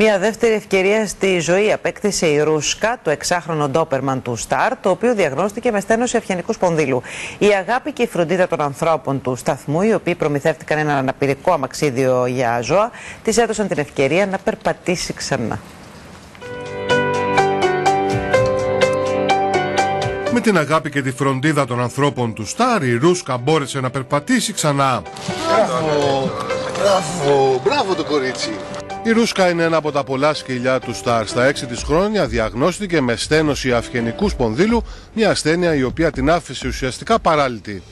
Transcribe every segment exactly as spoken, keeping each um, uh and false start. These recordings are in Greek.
Μια δεύτερη ευκαιρία στη ζωή απέκτησε η Ρούσκα, το εξάχρονο ντόπερμαν του Σταρ, το οποίο διαγνώστηκε με στένωση αυγενικού σπονδύλου. Η αγάπη και η φροντίδα των ανθρώπων του σταθμού, οι οποίοι προμηθεύτηκαν ένα αναπηρικό αμαξίδιο για ζώα, της έδωσαν την ευκαιρία να περπατήσει ξανά. Με την αγάπη και τη φροντίδα των ανθρώπων του Σταρ, η Ρούσκα μπόρεσε να περπατήσει ξανά. Μπράβο, μπράβο, μπράβο το κορίτσι. Η Ρούσκα είναι ένα από τα πολλά σκυλιά του Σταρ. Στα έξι της χρόνια διαγνώστηκε με στένωση αυγενικού σπονδύλου, μια ασθένεια η οποία την άφησε ουσιαστικά παράλυτη.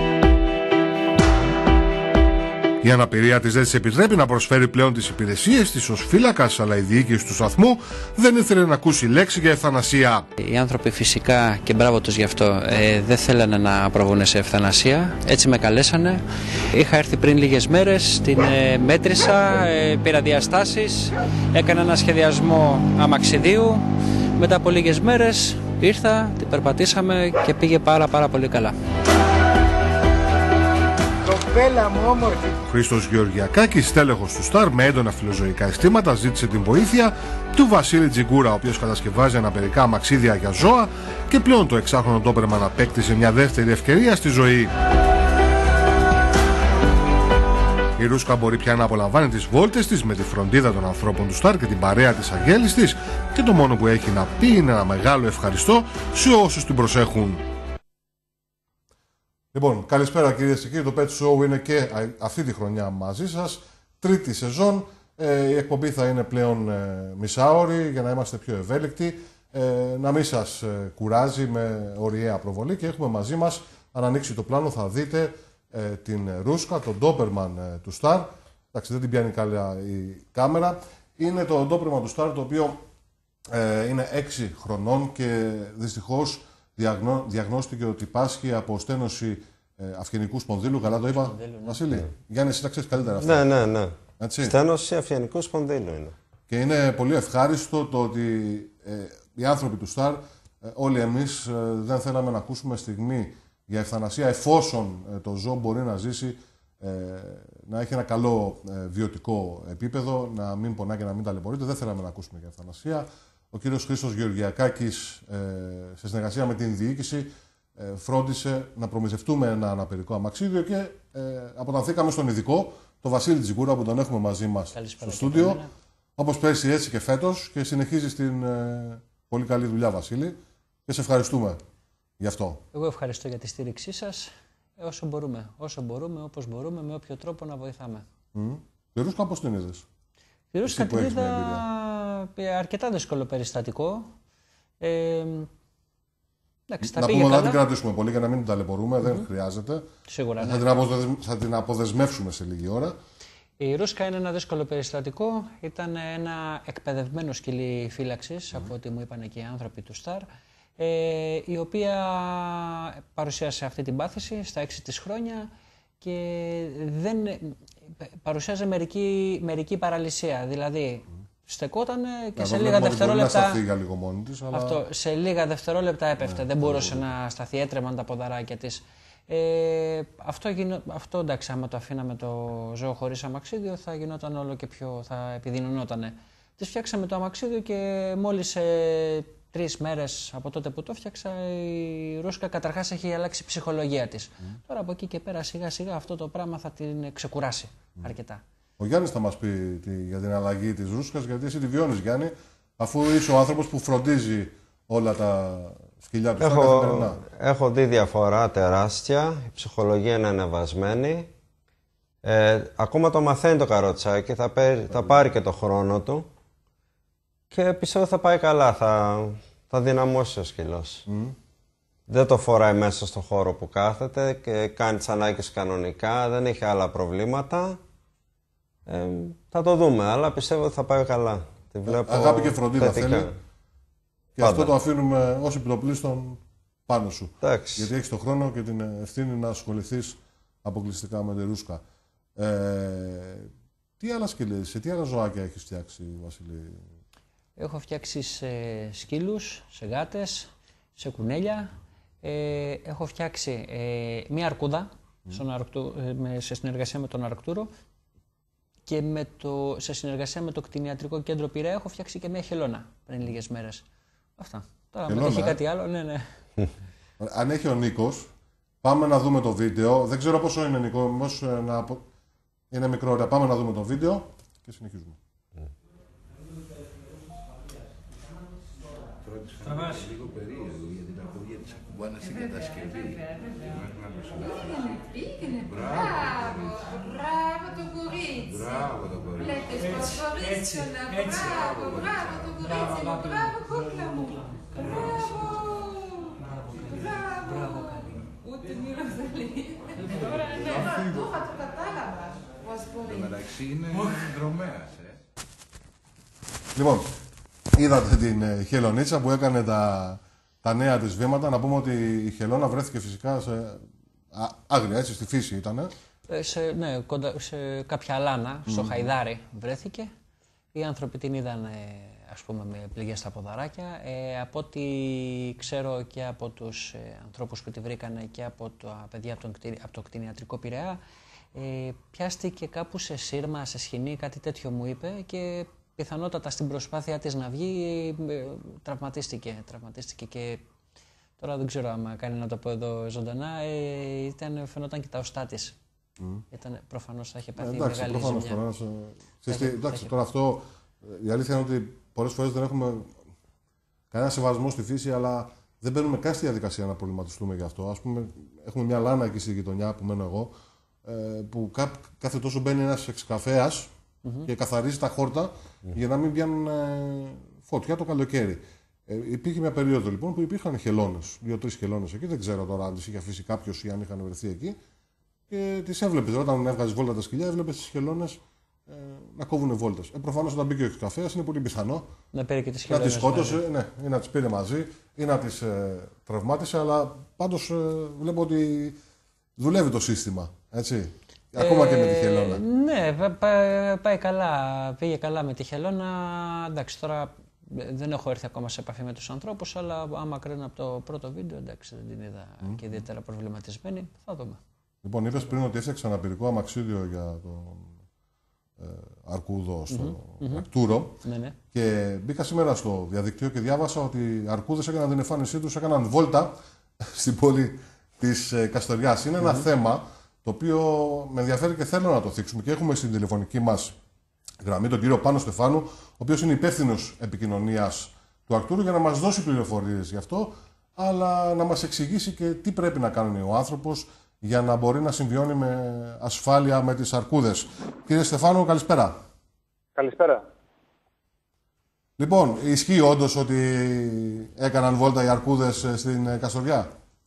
Η αναπηρία της δεν της επιτρέπει να προσφέρει πλέον τις υπηρεσίες της ως φύλακας, αλλά η διοίκηση του σταθμού δεν ήθελε να ακούσει λέξη για ευθανασία. Οι άνθρωποι φυσικά, και μπράβο τους γι' αυτό, ε, δεν θέλανε να προβούν σε ευθανασία. Έτσι με καλέσανε. Είχα έρθει πριν λίγες μέρες, την ε, μέτρησα, ε, πήρα διαστάσεις, έκανα ένα σχεδιασμό αμαξιδίου. Μετά από λίγες μέρες ήρθα, την περπατήσαμε και πήγε πάρα πάρα πολύ καλά. Ο Χρήστος Γεωργιακάκης, στέλεχος του Σταρ με έντονα φιλοζωικά αισθήματα, ζήτησε την βοήθεια του Βασίλη Τζιγκούρα, ο οποίος κατασκευάζει αναπηρικά αμαξίδια για ζώα, και πλέον το εξάχρονο ντόπερμαν απέκτησε μια δεύτερη ευκαιρία στη ζωή. Η Ρούσκα μπορεί πια να απολαμβάνει τις βόλτες της με τη φροντίδα των ανθρώπων του Σταρ και την παρέα της αγγέλης της, και το μόνο που έχει να πει είναι ένα μεγάλο ευχαριστώ σε όσους την προσέχουν. Λοιπόν, καλησπέρα κυρίες και κύριοι. Το Pet Show είναι και αυτή τη χρονιά μαζί σας. Τρίτη σεζόν. Ε, η εκπομπή θα είναι πλέον ε, μισάωρη για να είμαστε πιο ευέλικτοι. Ε, να μην σας ε, κουράζει με ωριαία προβολή. Και έχουμε μαζί μας, αν ανοίξει το πλάνο, θα δείτε ε, την Ρούσκα, τον ντόπερμαν ε, του Σταρ. Εντάξει, δεν την πιάνει καλά η κάμερα. Είναι το ντόπερμαν του Σταρ, το οποίο ε, είναι έξι χρονών και δυστυχώς Διαγνώ, διαγνώστηκε ότι πάσχει από στένωση ε, αυγενικού σπονδύλου. Καλά το είπα, σπονδύλου, ναι. Βασίλη. Ναι. Γιάννη, εσύ τα ξέρεις καλύτερα αυτά. Ναι, ναι, ναι. Έτσι. Στένωση αυγενικού σπονδύλου είναι. Και είναι πολύ ευχάριστο το ότι ε, οι άνθρωποι του Σταρ, ε, όλοι εμείς, ε, δεν θέλαμε να ακούσουμε στιγμή για ευθανασία, εφόσον ε, το ζώο μπορεί να ζήσει, ε, να έχει ένα καλό ε, βιωτικό επίπεδο, να μην πονά και να μην ταλαιπωρείται. Δεν θέλαμε να ακούσουμε για ευθανασία. Ο κύριος Χρήστος Γεωργιακάκης, ε, σε συνεργασία με την διοίκηση, ε, φρόντισε να προμηθευτούμε ένα αναπηρικό αμαξίδιο και ε, αποτανθήκαμε στον ειδικό, τον Βασίλη Τζιγκούρα, που τον έχουμε μαζί μας στο στούντιο. Όπως πέρσι, έτσι και φέτος, και συνεχίζει την ε, πολύ καλή δουλειά, Βασίλη, και σε ευχαριστούμε γι' αυτό. Εγώ ευχαριστώ για τη στήριξή σας. Όσο μπορούμε, όσο μπορούμε, όπως μπορούμε, με όποιο τρόπο να βοηθάμε. Mm. Η Ρούσκα πώς την είδες? Η Ρούσκα την είδα αρκετά δύσκολο περιστατικό. Ε, εντάξει, να πούμε ότι δεν την κρατήσουμε πολύ για να μην την ταλαιπωρούμε, mm-hmm. δεν χρειάζεται. Σίγουρα, θα, ναι. την αποδεσ... θα την αποδεσμεύσουμε σε λίγη ώρα. Η Ρούσκα είναι ένα δύσκολο περιστατικό. Ήταν ένα εκπαιδευμένο σκυλί φύλαξης, mm. από ό,τι μου είπαν και οι άνθρωποι του Σταρ, ε, η οποία παρουσίασε αυτή την πάθηση στα έξι της χρόνια και δεν παρουσιάζει μερική, μερική παραλυσία. Δηλαδή, mm. στεκότανε και να σε λίγα δευτερόλεπτα. Να σταθεί για λίγο μόνη της, αλλά... Αυτό, σε λίγα δευτερόλεπτα έπεφτε. Ναι, δεν μπορούσε ναι. να σταθεί, έτρεμαν τα ποδαράκια της. Ε, αυτό, γινο... αυτό εντάξει, άμα το αφήναμε το ζώο χωρίς αμαξίδιο, θα γινόταν όλο και πιο. Θα επιδεινωνότανε. Της φτιάξαμε το αμαξίδιο και μόλις σε τρεις μέρες από τότε που το φτιάξα, η Ρούσκα καταρχάς έχει αλλάξει η ψυχολογία της. Mm. Τώρα από εκεί και πέρα, σιγά σιγά αυτό το πράγμα θα την ξεκουράσει mm. αρκετά. Ο Γιάννης θα μας πει τη, για την αλλαγή της Ρούσκας, γιατί εσύ τη βιώνεις, Γιάννη, αφού είσαι ο άνθρωπος που φροντίζει όλα τα σκυλιά του έχω, καθημερινά. Έχω δει διαφορά τεράστια, η ψυχολογία είναι ανεβασμένη. Ε, ακόμα το μαθαίνει το καροτσάκι, θα, πέρι, θα πάρει και το χρόνο του και πιστεύω θα πάει καλά, θα, θα δυναμώσει ο σκυλός. Mm. Δεν το φοράει μέσα στο χώρο που κάθεται και κάνει τις ανάγκες κανονικά, δεν έχει άλλα προβλήματα. Ε, θα το δούμε, αλλά πιστεύω ότι θα πάει καλά. Τη βλέπω αγάπη και φροντίδα θετικά. Θέλει. Και Πάντα. Αυτό το αφήνουμε ως επιτοπλίστων πάνω σου. Εντάξει. Γιατί έχεις τον χρόνο και την ευθύνη να ασχοληθείς αποκλειστικά με τη Ρούσκα. Ε, τι άλλα σκυλιά, σε τι άλλα ζωάκια έχεις φτιάξει, Βασίλη? Έχω φτιάξει σε σκύλους, σε γάτες, σε κουνέλια. Ε, έχω φτιάξει ε, μία αρκούδα mm. στον Αρκτου, ε, σε συνεργασία με τον Αρκτούρο. και με το, σε συνεργασία με το κτηνιατρικό κέντρο Πειραιά έχω φτιάξει και μια χελώνα πριν λίγες μέρες. Αυτά. Τώρα, αν έχει κάτι άλλο, ναι, ναι. Αν έχει ο Νίκος, πάμε να δούμε το βίντεο. Δεν ξέρω πόσο είναι, Νίκο, μήπως να... είναι μικρό. Ωραία. Πάμε να δούμε το βίντεο και συνεχίζουμε. Είναι λίγο περίεργο γιατί τα πόδια της ακουμπάνε στην κατασκευή. Πήγαινε, μπράβο, μπράβο το κορίτσι. Μπράβο το κορίτσι. Βλέπεις πως κορίτσινα, μπράβο, μπράβο το κορίτσι μου, μπράβο κούκλα μου. Μπράβο, μπράβο. Ούτε μίλω δεν λέει. Τώρα ναι, το κατάλαβα πως μπορεί. Το μεταξύ είναι δρομέας, ε. Λοιπόν, είδατε την ε, Χελονίτσα που έκανε τα, τα νέα της βήματα. Να πούμε ότι η Χελώνα βρέθηκε φυσικά σε α, άγρια, έτσι, στη φύση ήτανε. Ε, σε, ναι, κοντά, σε κάποια αλάνα, στο Mm. Χαϊδάρι βρέθηκε. Οι άνθρωποι την είδαν, ε, ας πούμε, με πληγές στα ποδαράκια. Ε, από ό,τι ξέρω και από τους ε, ανθρώπους που τη βρήκανε και από τα παιδιά από, τον, από το κτηνιατρικό Πειραιά, ε, πιάστηκε κάπου σε σύρμα, σε σχοινή, κάτι τέτοιο μου είπε και πιθανότατα στην προσπάθεια της να βγει ε, τραυματίστηκε, τραυματίστηκε και τώρα δεν ξέρω αν κάνει να το πω εδώ ζωντανά, ε, ήταν, φαινόταν και τα οστά της. Mm. Ήταν, προφανώς θα είχε πάθει ε, εντάξει, μεγάλη προφανώς, ζημιά. Προφανώς, ε, έχει, εντάξει, έχει... τώρα αυτό, η αλήθεια είναι ότι πολλές φορές δεν έχουμε κανένα σεβασμό στη φύση, αλλά δεν μπαίνουμε καν στη διαδικασία να προβληματιστούμε γι' αυτό. Ας πούμε, έχουμε μια λάνα εκεί στη γειτονιά που μένω εγώ, ε, που κά, κάθε τόσο μπαίνει ένας εξκαφέας mm-hmm. και καθαρίζει τα χόρτα mm-hmm. για να μην πιάνουν ε, φωτιά το καλοκαίρι. Ε, υπήρχε μια περίοδο λοιπόν που υπήρχαν χελώνες, δύο-τρεις χελώνες εκεί, δεν ξέρω τώρα αν τις είχε αφήσει κάποιος ή αν είχαν βρεθεί εκεί. Και τις έβλεπες. Όταν έβγαζε βόλτα τα σκυλιά, έβλεπες τις χελώνες ε, να κόβουν βόλτες. Ε, προφανώς όταν μπήκε ο καφέας είναι πολύ πιθανό να, πήρε και τις να τις σκότωσε δηλαδή. ναι, ή να τις πήρε μαζί ή να τις ε, τραυμάτισε. Αλλά πάντως ε, βλέπω ότι δουλεύει το σύστημα. Έτσι. Ε, Ακόμα και με τη χελώνα. Ναι, πάει, πάει καλά. Πήγε καλά με τη χελώνα. Εντάξει, τώρα δεν έχω έρθει ακόμα σε επαφή με τους ανθρώπους, αλλά άμα κρίνω από το πρώτο βίντεο, εντάξει, δεν την είδα mm. και ιδιαίτερα προβληματισμένη. Θα δούμε. Λοιπόν, είπες πριν ότι έφτιαξε ένα πυρικό αμαξίδιο για τον ε, Αρκούδο στο mm-hmm. Αρκτούρο. Ναι, ναι. Και μπήκα σήμερα στο διαδικτύο και διάβασα ότι οι Αρκούδες έκαναν την εμφάνισή τους, έκαναν βόλτα στην πόλη της ε, Καστοριάς. Είναι mm-hmm. ένα θέμα το οποίο με ενδιαφέρει και θέλω να το θίξουμε. Και έχουμε στην τηλεφωνική μας γραμμή τον κύριο Πάνο Στεφάνου, ο οποίος είναι υπεύθυνος επικοινωνίας του Αρκτούρου, για να μας δώσει πληροφορίες γι' αυτό, αλλά να μας εξηγήσει και τι πρέπει να κάνει ο άνθρωπος για να μπορεί να συμβιώνει με ασφάλεια με τις αρκούδες. Κύριε Στεφάνου, καλησπέρα. Καλησπέρα. Λοιπόν, ισχύει όντως ότι έκαναν βόλτα οι αρκούδες στην Καστοριά?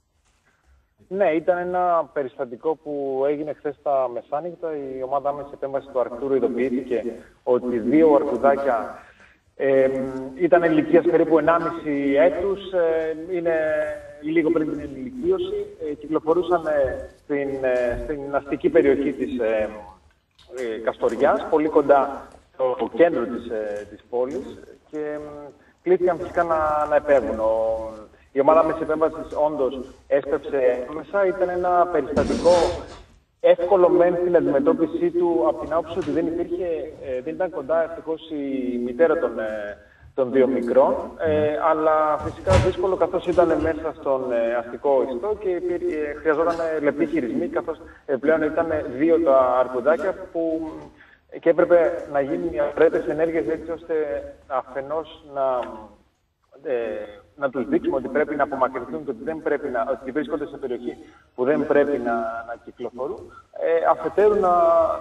Ναι, ήταν ένα περιστατικό που έγινε χθες τα μεσάνυχτα. Η ομάδα άμεσης επέμβασης του Αρκτούρου ειδοποιήθηκε ότι δύο αρκουδάκια ε, ήταν ηλικίας περίπου ενάμιση έτους, ε, είναι λίγο πριν την ενηλικίωση, ε, κυκλοφορούσαν ε, στην, ε, στην αστική περιοχή της ε, ε, Καστοριάς, πολύ κοντά στο κέντρο της, ε, της πόλης και ε, κλήθηκαν φυσικά να, να επέμβουν. Ο, η ομάδα άμεσης επέμβασης όντως έσπευσε μέσα, ήταν ένα περιστατικό εύκολο μεν στην αντιμετώπιση του από την άποψη ότι δεν υπήρχε, ε, δεν ήταν κοντά ευτυχώς η μητέρα των, ε, των δύο μικρών, ε, αλλά φυσικά δύσκολο καθώς ήταν μέσα στον ε, αστικό ιστό και ε, χρειαζόταν λεπτοί χειρισμοί, καθώς ε, πλέον ήταν δύο τα αρκουδάκια που ε, και έπρεπε να γίνουν οι απαραίτητες ενέργειες έτσι ώστε αφενός να, ε, να τους δείξουμε ότι πρέπει να απομακρυνθούν και ότι, δεν πρέπει να, ότι βρίσκονται σε περιοχή που δεν πρέπει να, να κυκλοφορούν, ε, αφετέρου να,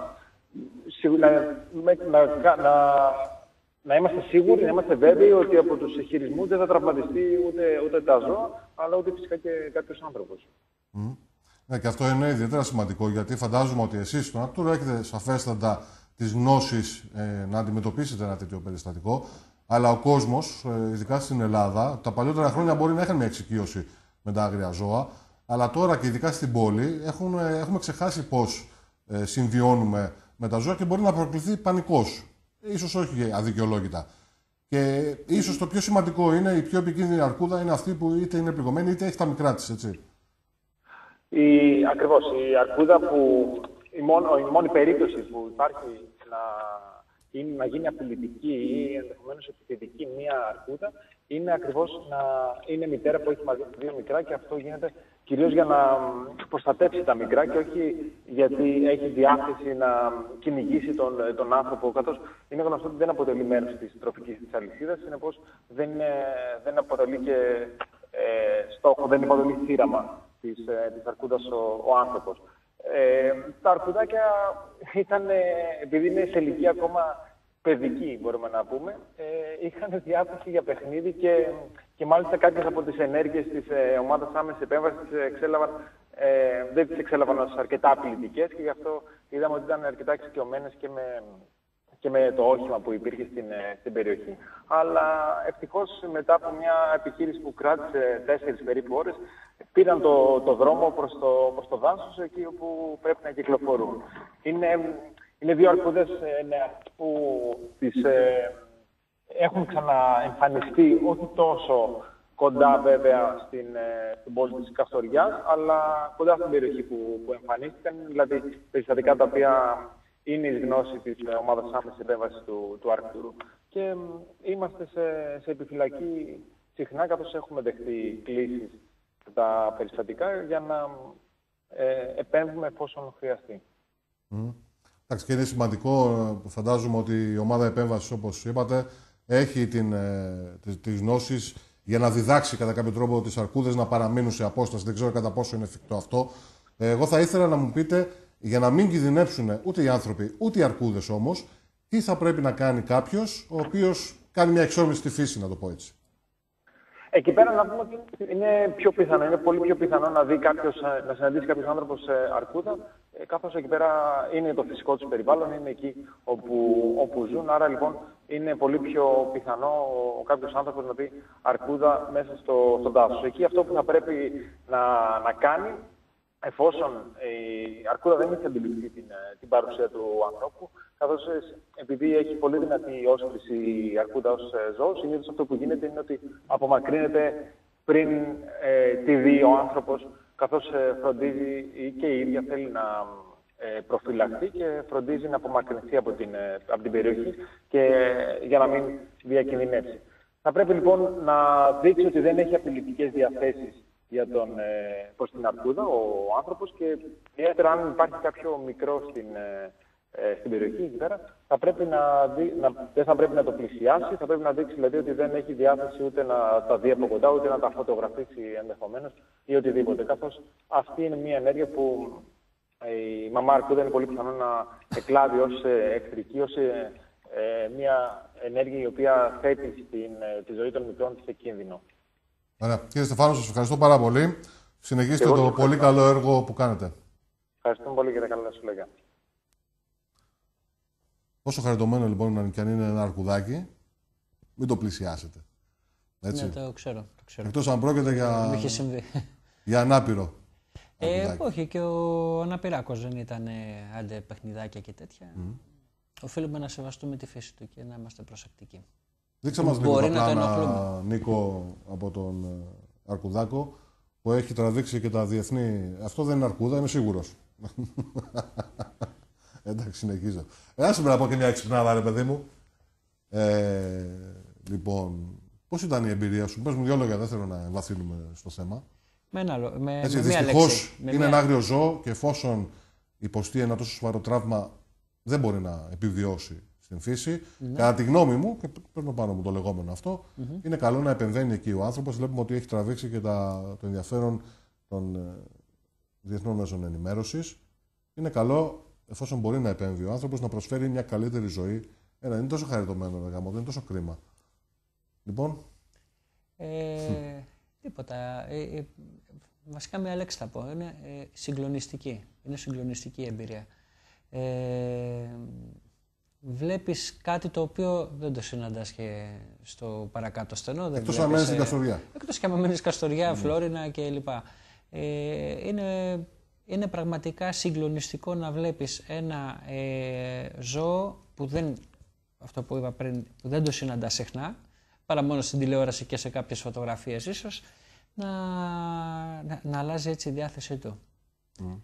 να, να, να, να είμαστε σίγουροι, να είμαστε βέβαιοι ότι από τους χειρισμούς δεν θα τραυματιστεί ούτε, ούτε τα ζώα, αλλά ούτε φυσικά και κάποιος άνθρωπος. Mm. Ναι, και αυτό είναι ιδιαίτερα σημαντικό, γιατί φαντάζομαι ότι εσείς στον Αρκτούρο έχετε σαφέστατα τις γνώσεις ε, να αντιμετωπίσετε ένα τέτοιο περιστατικό. Αλλά ο κόσμος, ειδικά στην Ελλάδα, τα παλιότερα χρόνια μπορεί να είχαν μια εξοικείωση με τα άγρια ζώα, αλλά τώρα και ειδικά στην πόλη έχουμε, έχουμε ξεχάσει πώς ε, συμβιώνουμε με τα ζώα και μπορεί να προκληθεί πανικός. Ίσως όχι αδικαιολόγητα. Και ίσως το πιο σημαντικό είναι, η πιο επικίνδυνη αρκούδα είναι αυτή που είτε είναι πληγωμένη είτε έχει τα μικρά της, έτσι. Η, ακριβώς. Η αρκούδα που, η, μόνο, η μόνη περίπτωση που υπάρχει να, είναι, να γίνει απειλητική ή ενδεχομένως επιθετική μία αρκούδα, είναι ακριβώς να είναι μητέρα που έχει μαζί δύο μικρά, και αυτό γίνεται κυρίως για να προστατεύσει τα μικρά και όχι γιατί έχει διάθεση να κυνηγήσει τον, τον άνθρωπο, καθώς είναι γνωστό ότι δεν αποτελεί μέρος της τροφικής της αλυσίδας, συνεπώς δεν, δεν αποτελεί και ε, στόχο, δεν αποτελεί θύραμα της, ε, της αρκούδας ο, ο άνθρωπος. Ε, τα αρκουδάκια ήταν, ε, επειδή είναι σε ηλικία ακόμα παιδική, μπορούμε να πούμε, ε, είχαν διάθεση για παιχνίδι και, και μάλιστα κάποιες από τις ενέργειες της ε, ομάδας άμεσης επέμβασης εξέλαβαν, ε, δεν τις εξέλαβαν ως αρκετά απειλητικές, και γι' αυτό είδαμε ότι ήταν αρκετά εξοικειωμένες και με, και με το όχημα που υπήρχε στην, ε, στην περιοχή. Αλλά ευτυχώς μετά από μια επιχείρηση που κράτησε τέσσερις περίπου ώρες, πήραν το, το δρόμο προς το, προς το δάσος, εκεί όπου πρέπει να κυκλοφορούν. Είναι, είναι δύο αρκούδες ε, ναι, που τις, ε, έχουν ξαναεμφανιστεί, όχι τόσο κοντά βέβαια στην, ε, στην πόλη της Καστοριάς, αλλά κοντά στην περιοχή που, που εμφανίστηκαν, δηλαδή περιστατικά τα οποία είναι η γνώση της ομάδας άμεσης επέμβασης του, του Αρκτούρου. Και ε, είμαστε σε, σε επιφυλακή συχνά, καθώς έχουμε δεχτεί κλήσεις τα περιστατικά για να ε, επέμβουμε εφόσον χρειαστεί. Mm. Εντάξει, και είναι σημαντικό, φαντάζομαι ότι η ομάδα επέμβασης, όπως είπατε, έχει την, ε, τις, τις γνώσεις για να διδάξει κατά κάποιο τρόπο τις αρκούδες να παραμείνουν σε απόσταση. Δεν ξέρω κατά πόσο είναι εφικτό αυτό. Ε, εγώ θα ήθελα να μου πείτε, για να μην κινδυνεύσουν ούτε οι άνθρωποι, ούτε οι αρκούδες όμως, τι θα πρέπει να κάνει κάποιος ο οποίος κάνει μια εξόρμηση στη φύση, να το πω έτσι. Εκεί πέρα να πούμε ότι είναι πιο πιθανό, είναι πολύ πιο πιθανό να δει κάποιος, να συναντήσει κάποιος άνθρωπος σε αρκούδα, καθώς εκεί πέρα είναι το φυσικό τους περιβάλλον, είναι εκεί όπου, όπου ζουν. Άρα λοιπόν είναι πολύ πιο πιθανό ο κάποιος άνθρωπος να δει αρκούδα μέσα στο, στο δάσος. Εκεί αυτό που θα πρέπει να, να κάνει, εφόσον η αρκούδα δεν έχει αντιληφθεί την, την παρουσία του ανθρώπου, καθώς επειδή έχει πολύ δυνατή όσφρηση η αρκούδα ως ζώο, συνήθως αυτό που γίνεται είναι ότι απομακρύνεται πριν ε, τη δει ο άνθρωπος, καθώς ε, φροντίζει ή και η ίδια θέλει να ε, προφυλαχθεί και φροντίζει να απομακρυνθεί από την, ε, από την περιοχή και, ε, για να μην διακινδυνεύσει. Θα πρέπει λοιπόν να δείξει ότι δεν έχει απειλητικές διαθέσεις για τον, ε, προς την αρκούδα ο άνθρωπος, και ιδιαίτερα αν υπάρχει κάποιο μικρό στην, ε, στην περιοχή εκεί πέρα, θα πρέπει να δει, να, δεν θα πρέπει να το πλησιάσει, θα πρέπει να δείξει δηλαδή ότι δεν έχει διάθεση ούτε να τα δει από κοντά, ούτε να τα φωτογραφίσει ενδεχομένως ή οτιδήποτε. Καθώς αυτή είναι μια ενέργεια που η μαμά αρκούδα είναι πολύ πιθανό να εκλάβει ως εχθρική, ως ε, μια ενέργεια η οποία θέτει στην, ε, τη ζωή των μικρών σε κίνδυνο. Ωραία. Κύριε Στεφάνο, σας ευχαριστώ πάρα πολύ. Συνεχίστε το πολύ καλό έργο που κάνετε. Ευχαριστούμε πολύ για τα καλά σου λόγια. Όσο χαριτωμένο λοιπόν και αν είναι ένα αρκουδάκι, μην το πλησιάσετε. Έτσι. Ναι, το ξέρω. Το ξέρω. Εκτός αν πρόκειται για, Μου είχε συμβεί. για ανάπηρο. Ε, όχι, και ο Αναπηράκος δεν ήταν άντε παιχνιδάκια και τέτοια. Mm. Οφείλουμε να σεβαστούμε τη φύση του και να είμαστε προσεκτικοί. Δείξε μας λίγο τα πλάνα, Νίκο, από τον Αρκουδάκο, που έχει τραβήξει και τα διεθνή... Αυτό δεν είναι αρκούδα, είμαι σίγουρος. Εντάξει, συνεχίζω. Ε, άσε με να πω και μια εξυπνάδα, ρε παιδί μου. Ε, λοιπόν, πώς ήταν η εμπειρία σου? Πες μου δυο λόγια, δεν θέλω να βαθύνουμε στο θέμα. Με ένα, με, Έτσι, με δυστυχώς είναι μια... ένα άγριο ζώο και εφόσον υποστεί ένα τόσο σοβαρό τραύμα, δεν μπορεί να επιβιώσει στην φύση. Ναι. Κατά τη γνώμη μου, και παίρνω πάνω μου το λεγόμενο αυτό, mm-hmm. είναι καλό να επεμβαίνει εκεί ο άνθρωπος. Βλέπουμε ότι έχει τραβήξει και τα, το ενδιαφέρον των ε, διεθνών μέσων ενημέρωσης. Είναι καλό, εφόσον μπορεί να επέμβει ο άνθρωπος, να προσφέρει μια καλύτερη ζωή. Ένα, είναι τόσο χαριτωμένο το γάμο, δεν είναι τόσο κρίμα. Λοιπόν. Ε, τίποτα. Ε, ε, βασικά μια λέξη θα πω. Είναι ε, συγκλονιστική. Είναι συγκλονιστική η εμπειρία. Ε, βλέπεις κάτι το οποίο δεν το συναντάς και στο παρακάτω στενό. Εκτός αν μένεις στην Καστοριά. Εκτός και αν μένεις Καστοριά, mm. Φλόρινα κλπ. Ε, είναι, είναι πραγματικά συγκλονιστικό να βλέπεις ένα ε, ζώο που δεν, αυτό που είπα πριν, που δεν το συναντάς συχνά, παρά μόνο στην τηλεόραση και σε κάποιες φωτογραφίες ίσως, να, να, να αλλάζει έτσι η διάθεσή του. Mm.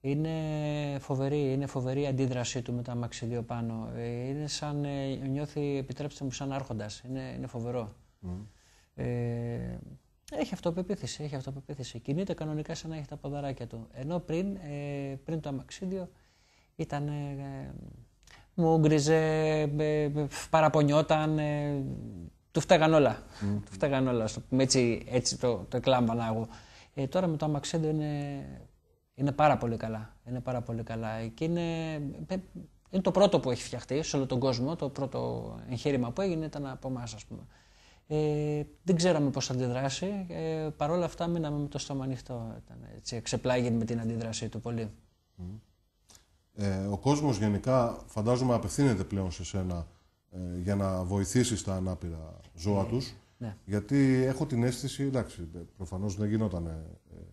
Είναι φοβερή, είναι φοβερή η αντίδρασή του με το αμαξίδιο πάνω. Ε, είναι σαν, ε, νιώθει, επιτρέψτε μου, σαν άρχοντας. Είναι, είναι φοβερό. Mm. Ε, έχει αυτοπεποίθηση, έχει αυτοπεποίθηση. Κινείται κανονικά σαν να έχει τα ποδαράκια του. Ενώ πριν, ε, πριν το αμαξίδιο ήταν... Ε, μου γκριζε, ε, παραπονιόταν, ε, του φταίγαν όλα. Mm. Του φταίγαν όλα, έτσι, έτσι το, το εκλάμβανα εγώ. Ε, τώρα με το αμαξίδιο είναι, είναι πάρα πολύ καλά. Είναι πάρα πολύ καλά. Και είναι, είναι το πρώτο που έχει φτιαχτεί σε όλο τον κόσμο. Το πρώτο εγχείρημα που έγινε ήταν από εμάς, ας πούμε. Ε, δεν ξέραμε πώς θα αντιδράσει. Ε, Παρ' όλα αυτά μείναμε με το στόμα ανοιχτό. Ήταν, έτσι, εξεπλάγει με την αντίδρασή του πολύ. Mm. Ε, ο κόσμος γενικά φαντάζομαι απευθύνεται πλέον σε σένα ε, για να βοηθήσεις τα ανάπηρα ζώα ναι, τους. Ναι. Γιατί έχω την αίσθηση, εντάξει, προφανώς δεν γινόταν ε,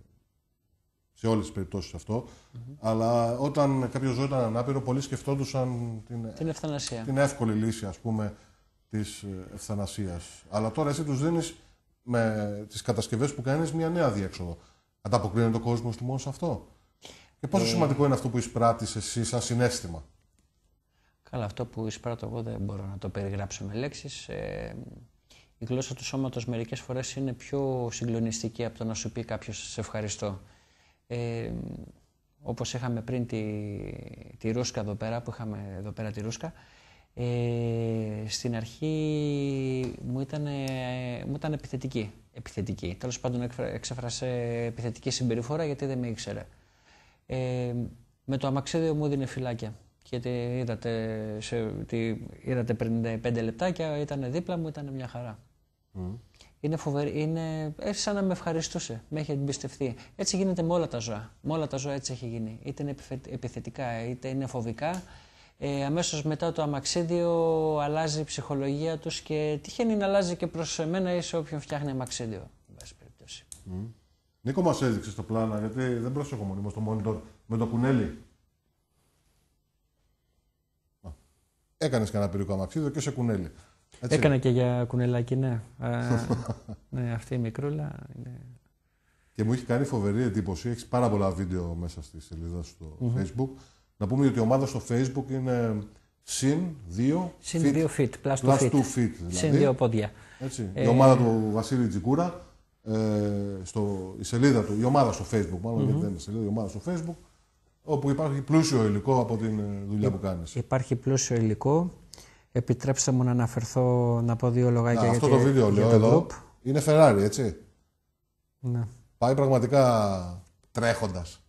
σε όλες τις περιπτώσεις αυτό, mm-hmm. αλλά όταν κάποιο ζώο ήταν ανάπηρο, πολλοί σκεφτόντουσαν την, την ευθανασία. Την εύκολη λύση, ας πούμε, της ευθανασίας. Αλλά τώρα εσύ τους δίνεις με τις κατασκευές που κάνεις μια νέα διέξοδο. Ανταποκρίνεται ο κόσμος του μόνο σε αυτό? Και πόσο ε... σημαντικό είναι αυτό που εισπράττεις εσύ σαν συναίσθημα? Καλά, αυτό που εισπράττω εγώ δεν μπορώ να το περιγράψω με λέξεις. Ε, η γλώσσα του σώματος μερικές φορές είναι πιο συγκλονιστική από το να σου πει κάποιος σε ευχαριστώ. Ε, όπως είχαμε πριν τη, τη Ρούσκα εδώ πέρα, που είχαμε εδώ πέρα τη Ρούσκα, ε, στην αρχή μου ήταν, ε, μου ήταν επιθετική. επιθετική. Τέλος πάντων εξέφρασε επιθετική συμπεριφορά γιατί δεν με ήξερε. Ε, με το αμαξίδιο μου έδινε φυλάκια. Γιατί είδατε, σε, τι, είδατε πριν πέντε λεπτάκια, ήταν δίπλα μου, ήταν μια χαρά. Mm. Είναι φοβερή, είναι σαν να με ευχαριστούσε, με έχει εμπιστευτεί. Έτσι γίνεται με όλα τα ζώα. Με όλα τα ζώα έτσι έχει γίνει. Είτε είναι επιθετικά, είτε είναι φοβικά. Ε, αμέσως μετά το αμαξίδιο αλλάζει η ψυχολογία τους και τυχαίνει να αλλάζει και προς εμένα ή σε όποιον φτιάχνει αμαξίδιο. Mm. Νίκο, μας έδειξε το πλάνα, γιατί δεν προσέχω μονίμως στο monitor, με το κουνέλι. Έκανες κανένα πυρικό αμαξίδιο και σε κουνέλι. Έτσι. Έκανα και για κουνελάκι, ναι. Ναι, αυτή η μικρούλα. Ναι. Και μου έχει κάνει φοβερή εντύπωση. Έχεις πάρα πολλά βίντεο μέσα στη σελίδα στο mm-hmm. Facebook. Να πούμε ότι η ομάδα στο Facebook είναι συν δύο συν δύο feet, plus two feet. feet δηλαδή. Συν δύο πόδια. Έτσι. Ε... Η ομάδα του Βασίλη Τζικούρα, ε, στο, η σελίδα του, η ομάδα στο Facebook, μάλλον mm-hmm. γιατί δεν είναι σελίδα, η ομάδα στο Facebook, όπου υπάρχει πλούσιο υλικό από την δουλειά που κάνεις. Υπάρχει πλούσιο υλικό. Επιτρέψτε μου να αναφερθώ, να πω δύο λογάκια για, αυτό το βίντεο λέω εδώ. Group. Είναι Ferrari, έτσι. Ναι. Πάει πραγματικά τρέχοντας.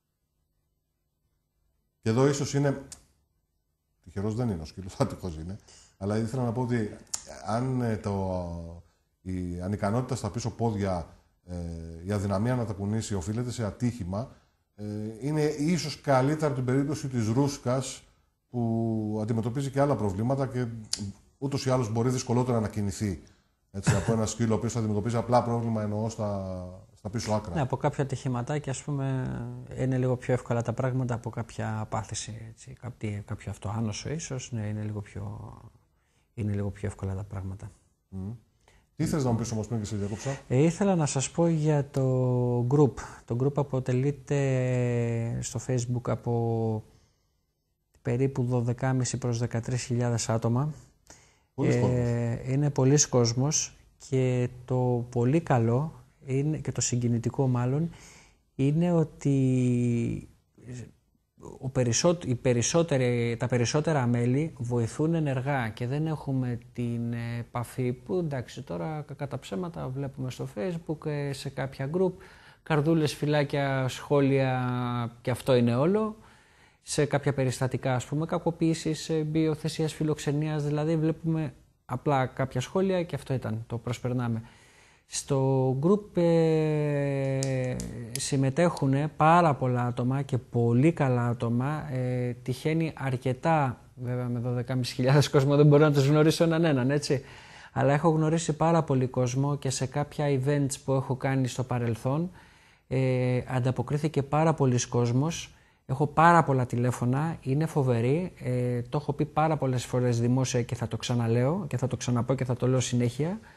Και εδώ ίσως είναι... Τυχερός δεν είναι, ο σκύλος άτυχος είναι. Αλλά ήθελα να πω ότι αν το... η ανικανότητα στα πίσω πόδια, ε, η αδυναμία να τα κουνήσει οφείλεται σε ατύχημα, ε, είναι ίσως καλύτερα από την περίπτωση της Ρούσκας, που αντιμετωπίζει και άλλα προβλήματα και ούτως ή άλλως μπορεί δυσκολότερα να κινηθεί. Έτσι, από ένα σκύλο ο οποίος αντιμετωπίζει απλά πρόβλημα, εννοώ στα, στα πίσω άκρα. Ναι, από κάποια ατυχηματάκια, ας πούμε, είναι λίγο πιο εύκολα τα πράγματα από κάποια απάθηση. Έτσι. Κάποιο, κάποιο αυτοάνωσο ίσως, ναι, είναι λίγο πιο, είναι λίγο πιο εύκολα τα πράγματα. Mm. Τι θες να μου πεις όμως πριν και σε διακόψα? Ε, ήθελα να σας πω για το group. Το group αποτελείται στο Facebook από περίπου δώδεκα χιλιάδες πεντακόσιοι προς δεκατρείς χιλιάδες άτομα. Πολύς ε, κόσμος. Είναι πολλής κόσμος και το πολύ καλό είναι, και το συγκινητικό μάλλον, είναι ότι ο περισσό, οι περισσότεροι, τα περισσότερα μέλη βοηθούν ενεργά και δεν έχουμε την επαφή που, εντάξει, τώρα κατά ψέματα βλέπουμε στο Facebook, σε κάποια group, καρδούλες, φυλάκια, σχόλια και αυτό είναι όλο. Σε κάποια περιστατικά, ας πούμε, κακοποίησης, μπιοθεσίας, φιλοξενίας, δηλαδή βλέπουμε απλά κάποια σχόλια και αυτό ήταν, το προσπερνάμε. Στο group ε, συμμετέχουν πάρα πολλά άτομα και πολύ καλά άτομα, ε, τυχαίνει αρκετά, βέβαια με δώδεκα χιλιάδες πεντακόσιοι κόσμο δεν μπορώ να τους γνωρίσω έναν έναν, έτσι. Αλλά έχω γνωρίσει πάρα πολύ κόσμο και σε κάποια events που έχω κάνει στο παρελθόν ε, ανταποκρίθηκε πάρα πολλοί κόσμος. Έχω πάρα πολλά τηλέφωνα, είναι φοβερή, ε, το έχω πει πάρα πολλές φορές δημόσια και θα το ξαναλέω και θα το ξαναπώ και θα το λέω συνέχεια.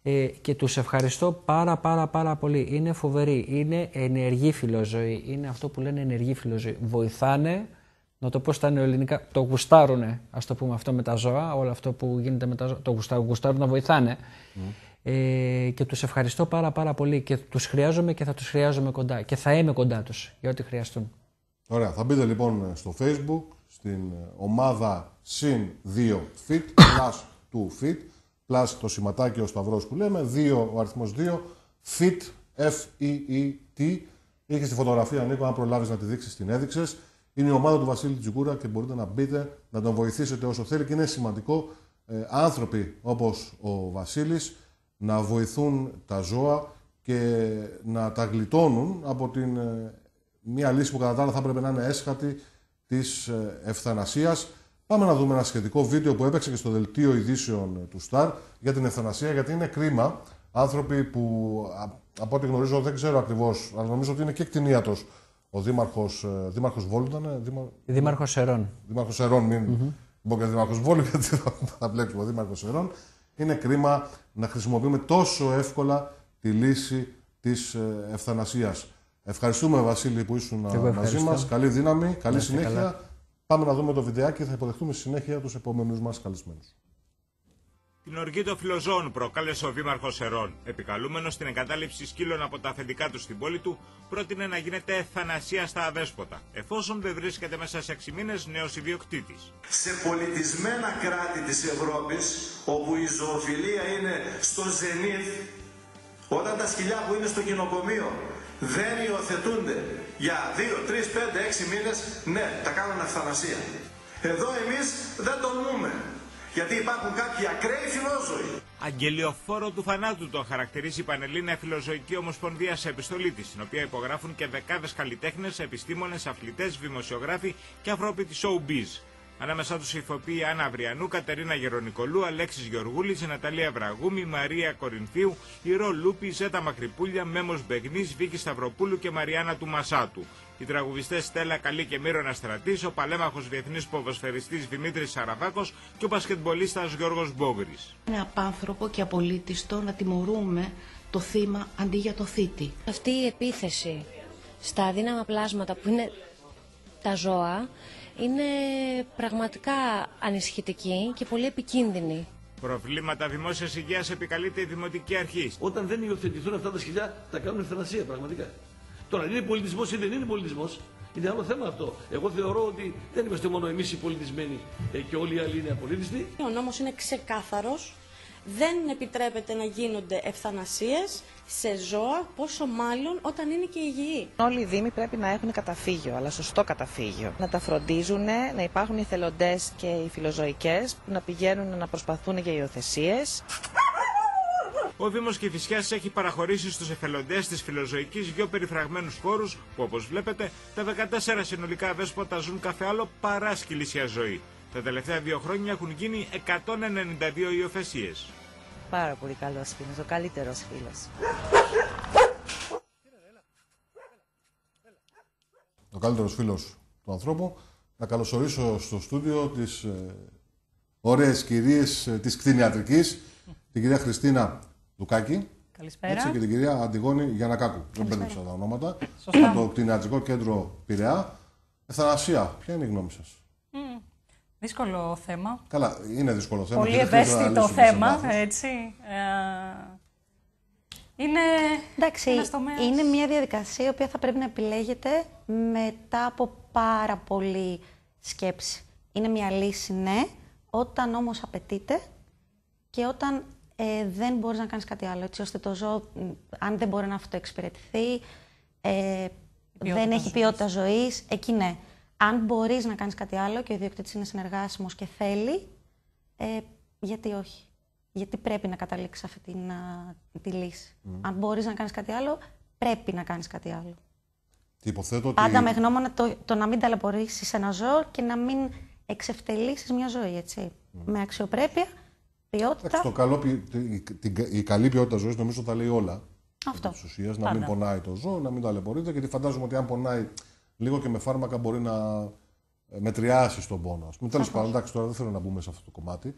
Ε, και τους ευχαριστώ πάρα πάρα πάρα πολύ. Είναι φοβεροί, είναι ενεργή φιλοζωή, είναι αυτό που λένε ενεργή φιλοζωή. Βοηθάνε, να το πω στα νεοελληνικά, το γουστάρουνε, ας το πούμε αυτό με τα ζώα, όλο αυτό που γίνεται με τα ζώα, το γουστάρουν, γουστάρουν να βοηθάνε. Mm. Ε, και τους ευχαριστώ πάρα πάρα πολύ και τους χρειάζομαι και θα τους χρειάζομαι κοντά και θα είμαι κοντά τους για ό,τι χρειαστούν. Ωραία, θα μπείτε λοιπόν στο Facebook, στην ομάδα συν δύο fit, plus two fit, plus το σηματάκι ο Σταυρός που λέμε, δύο, ο αριθμός δύο, fit, F-E-E-T. Είχε τη φωτογραφία, Νίκο, αν προλάβεις να τη δείξεις, την έδειξες. Είναι η ομάδα του Βασίλη Τζικούρα και μπορείτε να μπείτε, να τον βοηθήσετε όσο θέλει και είναι σημαντικό ε, άνθρωποι όπως ο Βασίλης να βοηθούν τα ζώα και να τα γλιτώνουν από την ε, μία λύση που κατά τα άλλα θα έπρεπε να είναι έσχατη της ε, ευθανασίας. Πάμε να δούμε ένα σχετικό βίντεο που έπαιξε και στο δελτίο ειδήσεων του Σταρ για την ευθανασία, γιατί είναι κρίμα άνθρωποι που από ό,τι γνωρίζω δεν ξέρω ακριβώς, αλλά νομίζω ότι είναι και κτηνίατος ο Δήμαρχος, Δήμαρχος Βόλου ήταν, Δήμα... Δήμαρχος Σερών. Δήμαρχος Σερών, μην mm-hmm. πω και Δήμαρχος Βόλου, γιατί θα βλέπουμε ο Δήμαρχος Σερών. Είναι κρίμα να χρησιμοποιούμε τόσο εύκολα τη λύση της ευθανασίας. Ευχαριστούμε, Βασίλη, που ήσουν μαζί μας. Καλή δύναμη, καλή Είστε συνέχεια. Καλά. Πάμε να δούμε το βιντεάκι και θα υποδεχτούμε στη συνέχεια τους επόμενους μας καλεσμένους. Την οργή των φιλοζώων προκάλεσε ο Δήμαρχος Σερών. Επικαλούμενος στην εγκατάλειψη σκύλων από τα αφεντικά του στην πόλη του, πρότεινε να γίνεται ευθανασία στα αδέσποτα, εφόσον δεν βρίσκεται μέσα σε έξι μήνες νέος ιδιοκτήτης. Σε πολιτισμένα κράτη της Ευρώπης, όπου η ζωοφιλία είναι στο ζενήθ, όταν τα σκυλιά που είναι στο κοινοκομείο δεν υιοθετούνται για δύο, τρεις, πέντε, έξι μήνες, ναι, τα κάνουν ευθανασία. Εδώ εμείς δεν τολμούμε. Γιατί υπάρχουν κάποιοι ακραίοι φιλόζωοι. Αγγελιοφόρο του θανάτου τον χαρακτηρίζει η Πανελλήνια Φιλοζωική Ομοσπονδία σε επιστολή της, στην οποία υπογράφουν και δεκάδες καλλιτέχνες, επιστήμονες, αθλητές, δημοσιογράφοι και ανθρώποι της showbiz. Ανάμεσά τους οι ηθοποιοί Άννα Αυριανού, Κατερίνα Γερονικολού, Αλέξης Γεωργούλης, Ναταλία Βραγούμη, Μαρία Κορινθίου, Ηρώ Λούπη, Ζέτα Μακρυπούλια, Μέμος Μπεγνής, Βίκη Σταυροπούλου και Μαριάννα του Μασάτου. Οι τραγουδιστές Στέλλα Καλή και Μύρονα Στρατής, ο παλέμαχος διεθνής ποδοσφαιριστής Δημήτρης Σαραβάκος και ο μπασκετμπολίστας Γιώργος Μπόγκρης. Είναι απάνθρωπο και απολύτιστο να τιμωρούμε το θύμα αντί για το θήτη. Αυτή η επίθεση στα αδύναμα πλάσματα που είναι τα ζώα είναι πραγματικά ανησυχητική και πολύ επικίνδυνη. Προβλήματα δημόσιας υγείας επικαλείται η Δημοτική Αρχή. Όταν δεν υιοθετηθούν αυτά τα σκυλιά, τα κάνουν ευθανασία πραγματικά. Τώρα, είναι πολιτισμός ή δεν είναι πολιτισμός, είναι άλλο θέμα αυτό. Εγώ θεωρώ ότι δεν είμαστε μόνο εμείς οι πολιτισμένοι και όλοι οι άλλοι είναι απολύτιστοι. Ο νόμος είναι ξεκάθαρος. Δεν επιτρέπεται να γίνονται ευθανασίες σε ζώα, πόσο μάλλον όταν είναι και υγιή. Όλοι οι δήμοι πρέπει να έχουν καταφύγιο, αλλά σωστό καταφύγιο. Να τα φροντίζουν, να υπάρχουν οι εθελοντές και οι φιλοζωικές που να πηγαίνουν να προσπαθούν για υιοθεσίες. Ο Δήμος Κηφισιάς έχει παραχωρήσει στους εθελοντές της φιλοζωικής δύο περιφραγμένους χώρους που, όπως βλέπετε, τα δεκατέσσερα συνολικά αδέσποτα ζουν κάθε άλλο παρά σκυλίσια ζωή. Τα τελευταία δύο χρόνια έχουν γίνει εκατόν ενενήντα δύο υιοθεσίες. Πάρα πολύ καλός φίλος, ο καλύτερος φίλος. Ο καλύτερος φίλος του ανθρώπου. Να καλωσορίσω στο στούντιο τις ε, ωραίες κυρίες ε, της κτηνιατρικής, την κυρία Χριστίνα Λουκάκη. Καλησπέρα. Έτσι, και την κυρία Αντιγόνη Γιαννακάκου. Δεν μπέρδεψα τα ονόματα. Σωστά. Από το κτηνιατρικό κέντρο Πειραιά. Ευθανασία, ποια είναι η γνώμη σας? Mm. Δύσκολο θέμα. Καλά, είναι δύσκολο θέμα. Πολύ ευαίσθητο θέμα, έτσι. Είναι, εντάξει, είναι μια διαδικασία η οποία θα πρέπει να επιλέγεται μετά από πάρα πολύ σκέψη. Είναι μια λύση, ναι, όταν όμως απαιτείται και όταν ε, δεν μπορείς να κάνεις κάτι άλλο, έτσι ώστε το ζώο, αν δεν μπορεί να αυτοεξυπηρετηθεί, ε, δεν έχει ποιότητα ζωής, εκεί ναι. Αν μπορείς να κάνεις κάτι άλλο και ο ιδιοκτήτης είναι συνεργάσιμος και θέλει, ε, γιατί όχι. Γιατί πρέπει να καταλήξεις αυτή την, α, τη λύση. Mm. Αν μπορείς να κάνεις κάτι άλλο, πρέπει να κάνεις κάτι άλλο. Τι υποθέτω ότι... Πάντα με γνώμονα το, το να μην ταλαιπωρήσεις ένα ζώο και να μην εξευτελίσεις μια ζωή, έτσι. Mm. Με αξιοπρέπεια, ποιότητα... Εντάξει, το καλό, η, η καλή ποιότητα ζωής νομίζω θα λέει όλα. Αυτό. Της ουσίας, να μην πονάει το ζώο, να μην ταλαιπωρείται, γιατί φαντάζομαι ότι αν πονάει λίγο και με φάρμακα μπορεί να μετριάσει τον πόνο. Τέλος πάντων, εντάξει, τώρα δεν θέλω να μπούμε σε αυτό το κομμάτι.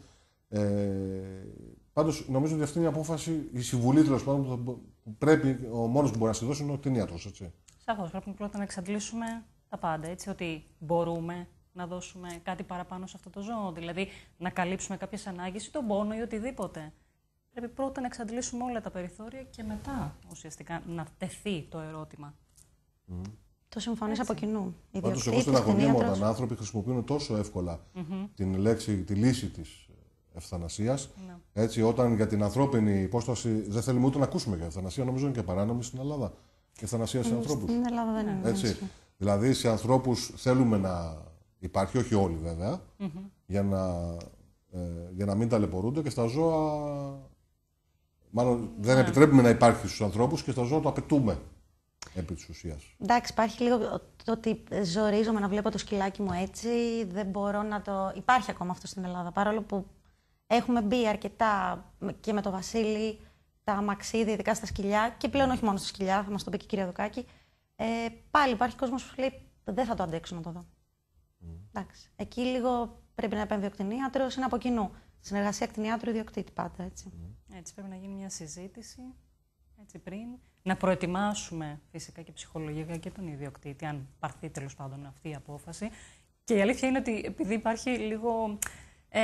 Ε, πάντως, νομίζω ότι αυτή είναι η απόφαση, η συμβουλή τέλος πάντων που πρέπει, ο μόνος που μπορεί να σε δώσει είναι ο κτηνίατρος, έτσι. Σαφώς, πρέπει πρώτα να εξαντλήσουμε τα πάντα, έτσι, ότι μπορούμε να δώσουμε κάτι παραπάνω σε αυτό το ζώο, δηλαδή να καλύψουμε κάποιες ανάγκες ή τον πόνο ή οτιδήποτε. Πρέπει πρώτα να εξαντλήσουμε όλα τα περιθώρια και μετά ουσιαστικά να τεθεί το ερώτημα. Mm. Το συμφωνείς από κοινού. Πάντως, εγώ στεναχωριέμαι όταν άνθρωποι χρησιμοποιούν τόσο εύκολα mm-hmm. την λέξη, τη λύση της ευθανασίας. Mm. Έτσι, όταν για την ανθρώπινη υπόσταση δεν θέλουμε ούτε να ακούσουμε για ευθανασία, νομίζω είναι και παράνομη στην Ελλάδα. Η ευθανασία σε mm. ανθρώπους. Στην Ελλάδα δεν είναι. Έτσι. Δηλαδή, σε ανθρώπους θέλουμε να υπάρχει, όχι όλοι βέβαια, mm-hmm. για, να, ε, για να μην ταλαιπωρούνται, και στα ζώα. Μάλλον yeah. δεν επιτρέπουμε να υπάρχει στους ανθρώπους, και στα ζώα το απαιτούμε. Επί της ουσίας. Εντάξει, υπάρχει λίγο το ότι ζορίζομαι να βλέπω το σκυλάκι μου έτσι, δεν μπορώ να το... Υπάρχει ακόμα αυτό στην Ελλάδα, παρόλο που έχουμε μπει αρκετά και με το Βασίλη, τα αμαξίδια, ειδικά στα σκυλιά, και πλέον όχι μόνο στα σκυλιά, θα μας το πει και η κυρία Δουκάκη, ε, πάλι υπάρχει κόσμος που λέει δεν θα το αντέξω να το δω. Mm. Εντάξει, εκεί λίγο πρέπει να επέμβει ο κτηνίατρος, είναι από κοινού. Συνεργασία κτηνιάτρου-ιδιοκτήτη πάντα, έτσι. Mm. Έτσι πρέπει να γίνει μια συζήτηση, έτσι πριν. Να προετοιμάσουμε φυσικά και ψυχολογικά και τον ιδιοκτήτη, αν πάρθει τέλος πάντων αυτή η απόφαση. Και η αλήθεια είναι ότι επειδή υπάρχει λίγο ε,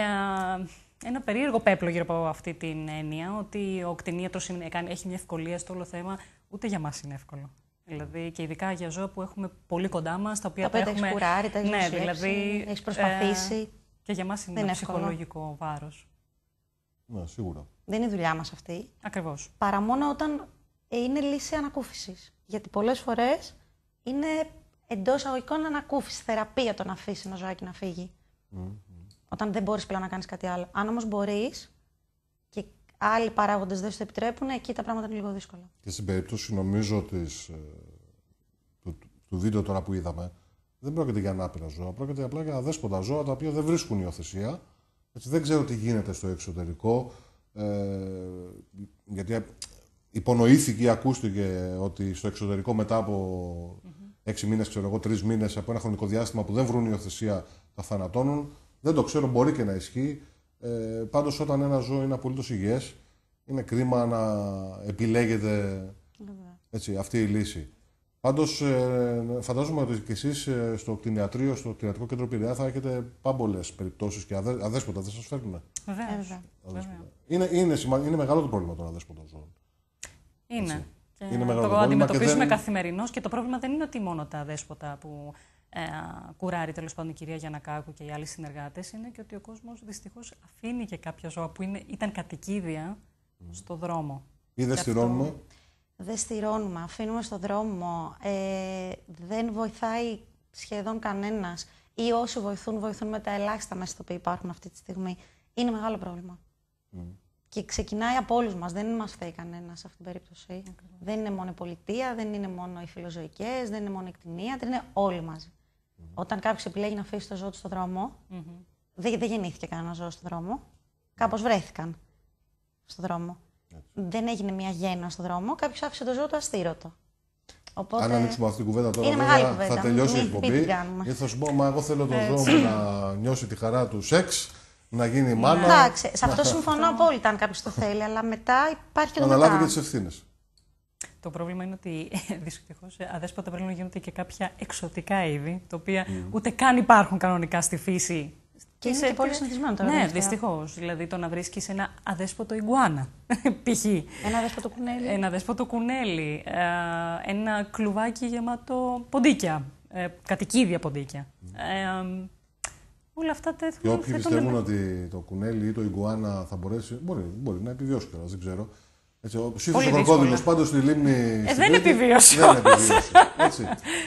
ένα περίεργο πέπλο γύρω από αυτή την έννοια, ότι ο κτηνίατρος έχει μια ευκολία στο όλο θέμα, ούτε για μας είναι εύκολο. Δηλαδή, και ειδικά για ζώα που έχουμε πολύ κοντά μας, τα οποία τα έχουμε... έχεις κουράρει, τα έχεις ναι, νοσηλέψει, δηλαδή, έχεις προσπαθήσει. Ε, και για μας είναι ένα ψυχολογικό βάρος. Ναι, σίγουρα. Δεν είναι η δουλειά μας αυτή. Ακριβώς. Παρά μόνο όταν είναι λύση ανακούφισης. Γιατί πολλές φορές είναι εντός αγωγικών ανακούφιση, θεραπεία το να αφήσει ένα ζωάκι να φύγει. Mm-hmm. Όταν δεν μπορείς πλέον να κάνεις κάτι άλλο. Αν όμως μπορείς και άλλοι παράγοντες δεν σου το επιτρέπουν, εκεί τα πράγματα είναι λίγο δύσκολα. Και στην περίπτωση, νομίζω, της, του, του βίντεο τώρα που είδαμε, δεν πρόκειται για ανάπηρα ζώα. Πρόκειται απλά για αδέσποτα ζώα τα οποία δεν βρίσκουν υιοθεσία. Έτσι, δεν ξέρω τι γίνεται στο εξωτερικό. Ε, γιατί υπονοήθηκε ή ακούστηκε ότι στο εξωτερικό μετά από mm-hmm. έξι μήνες, ξέρω εγώ, τρεις μήνες, από ένα χρονικό διάστημα που δεν βρουν υιοθεσία, τα θανατώνουν. Δεν το ξέρω, μπορεί και να ισχύει. Ε, πάντως, όταν ένα ζώο είναι απολύτως υγιές, είναι κρίμα να επιλέγεται έτσι, αυτή η λύση. Πάντως, ε, φαντάζομαι ότι και εσείς ε, στο κτηνιατρίο, στο κτηνιατρικό κέντρο Πειραιά, θα έχετε πάμπολες περιπτώσεις και αδέ, αδέσποτα, δεν σας φέρνουν. Βεβαίως. Είναι, είναι, σημα... είναι μεγάλο το πρόβλημα των αδέσποτων ζώων. Είναι. Και είναι μεγάλο το, το αντιμετωπίζουμε δεν... καθημερινώς, και το πρόβλημα δεν είναι ότι μόνο τα αδέσποτα που ε, κουράρει τέλος πάντων η κυρία Γιαννακάκου και οι άλλοι συνεργάτες, είναι και ότι ο κόσμος δυστυχώς αφήνει και κάποια ζώα που είναι, ήταν κατοικίδια mm. στο δρόμο. Ή δεν στηρώνουμε. Αυτό... Δεν στηρώνουμε, αφήνουμε στον δρόμο, ε, δεν βοηθάει σχεδόν κανένας, ή όσοι βοηθούν, βοηθούν με τα ελάχιστα μέσα στα οποία υπάρχουν αυτή τη στιγμή. Είναι μεγάλο πρόβλημα. Mm. Και ξεκινάει από όλους μας, δεν μας φταίει κανένας σε αυτήν την περίπτωση. Okay. Δεν είναι μόνο η πολιτεία, δεν είναι μόνο οι φιλοζωικές, δεν είναι μόνο οι κτηνίατροι, είναι όλοι μαζί. Mm. Όταν κάποιος επιλέγει να αφήσει το ζώο του στον δρόμο, mm-hmm. δεν, δεν γεννήθηκε κανένα ζώο στον δρόμο, κάπως βρέθηκαν στον δρόμο. Δεν έγινε μια γέννα στον δρόμο, κάποιος άφησε το ζώο του αστήρωτο. Οπότε... Αν ανοίξουμε αυτή την κουβέντα τώρα, είναι βέβαια, κουβέντα. Θα τελειώσει Μη, η εκπομπή. Και θα σου πω, μα εγώ θέλω το ζώο μου να νιώσει τη χαρά του σεξ, να γίνει μάνα. Εντάξει, σε αυτό συμφωνώ απόλυτα αν κάποιος το θέλει, αλλά μετά υπάρχει και το μετά. Να αναλάβει και τις ευθύνες. Το πρόβλημα είναι ότι δυστυχώς αδέσποτα πρέπει να γίνονται και κάποια εξωτικά είδη, τα οποία mm. ούτε καν υπάρχουν κανονικά στη φύση. Και είναι και πολύ συνηθισμένο τώρα. Ναι, δυστυχώς. Δηλαδή το να βρίσκεις ένα αδέσποτο ιγκουάνα, π.χ. Ένα αδέσποτο κουνέλι. Ένα αδέσποτο κουνέλι. Ένα κλουβάκι γεμάτο ποντίκια. Κατοικίδια ποντίκια. Mm. Ε, όλα αυτά τα και όποιοι πιστεύουν ότι το κουνέλι ή το ιγκουάνα θα μπορέσει. Μπορεί, μπορεί να επιβιώσει κιόλας, δεν ξέρω. Ο σύμφωνος ο κροκόδιλος πάντως στη λίμνη. Ε, δεν επιβίωσε. Δεν επιβίωσε. Έτσι.